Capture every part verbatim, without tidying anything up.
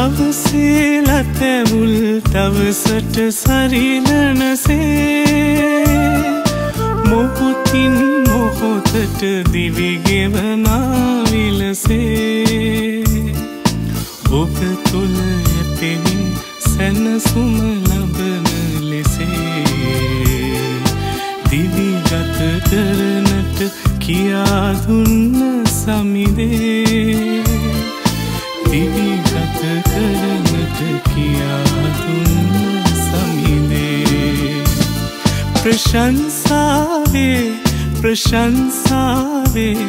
දවසේ ලතැවුල් දවසට සරිලනසේ මොහොතින් මොහොතට දිවිගෙවනා විලසේ ඔබ තුළ එපෙමින් සැනසුම ලබන ලෙසේ දිවිගත කරනට කියා දුන්න සමිදේ දිවිගත කරනට කියා දුන්න සමිදේ ප්‍රශංසාවේ ප්‍රශංසාවේ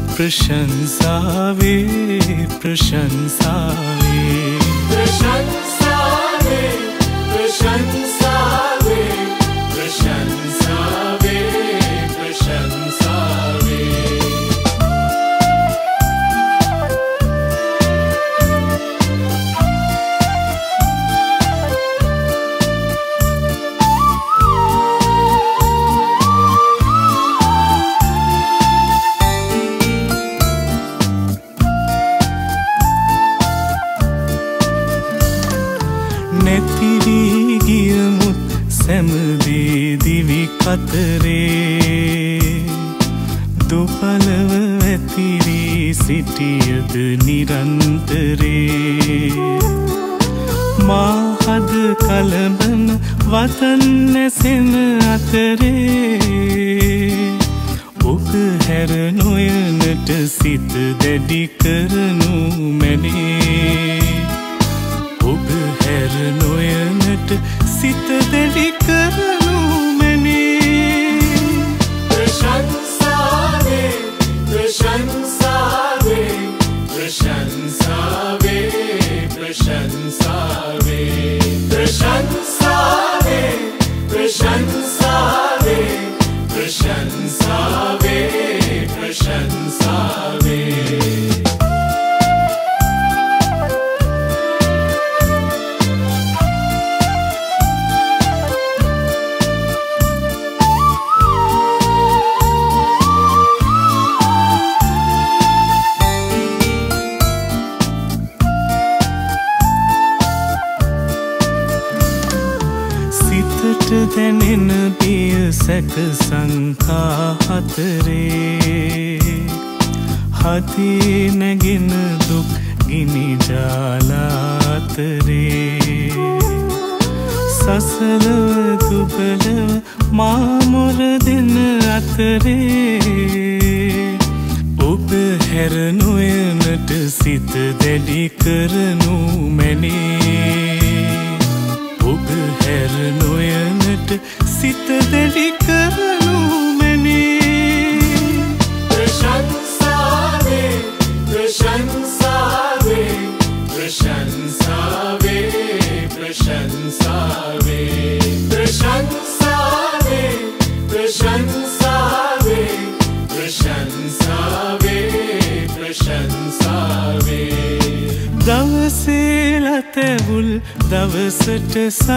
ප්‍රශංසාවේ ප්‍රශංසාවේ ප්‍රශංසාවේ ප්‍රශංසාවේ ප්‍රශංසාවේ ප්‍රශංසාවේ නැතිවී ගියමුත් සැමදී දිවි කතරේ දුපලව වැතිරී සිටියද නිරන්තරේ මාහද කලබන වතන් නැසෙන අතරේ ඔබ හැර නොයනට සිත දැඩි කරනු මැනේ ඔබ හැර නොයනට සිත දැඩි කරනු මැනේ ප්‍රශංසාවේ ප්‍රශංසාවේ ප්‍රශංසාවේ ප්‍රශංසාවේ ප්‍රශංසාවේ ප්‍රශංසාවේ ප්‍රශංසාවේ ප්‍රශංසාවේ සිතට දැනෙන බිය සැක සංකා හතරේ හදේ නැගෙන දුක් ගිනි ජාලාතරේ සසලව දුබලව මාමොර දෙන අතරේ ඔබ හැර නොයනට සිත දැඩි කරනු මැනේ ඔබ හැර නොයනට සිත දැඩි කරනු මැනේ ප්‍රශංසාවේ ප්‍රශංසාවේ ප්‍රශංසාවේ ප්‍රශංසාවේ ප්‍රශංසාවේ ප්‍රශංසාවේ ප්‍රශංසාවේ ප්‍රශංසාවේ දවසේ ලතැවුල් දවසට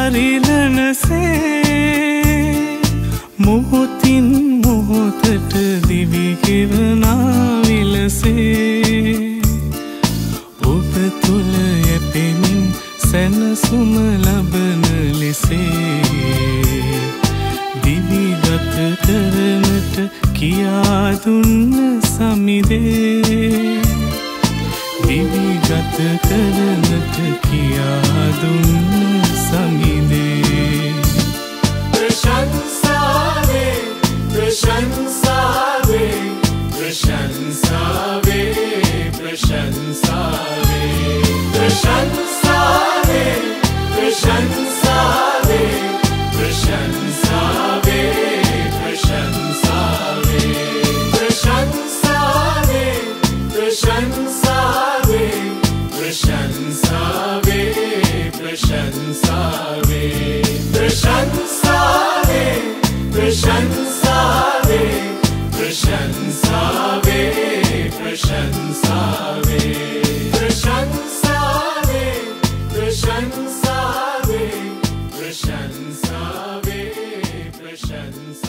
සරිලනසේ මොහොතින් මොහොතට දිවිගෙවනා විලසේ ඔබ තුළ යැපෙමින් සැනසුම ලබන ලෙසේ දිවිගත කරනට කියා දුන්න සමිදේ දිවිගත කරනට කියා දුන්න සමිදේ ප්‍රශංසාවේ ප්‍රශංසාවේ ප්‍රශංසාවේ ප්‍රශංසාවේ ප්‍රශංසාවේ ප්‍රශංසාවේ ප්‍රශංසාවේ ප්‍රශංසාවේ ප්‍රශංසාවේ ප්‍රශංසාවේ प्रशंसावे प्रशंसावे प्रशंसावे प्रशंसावे प्रशंसावे प्रशंसावे प्रशंसावे प्रशंसावे प्रशंसावे प्रशंसावे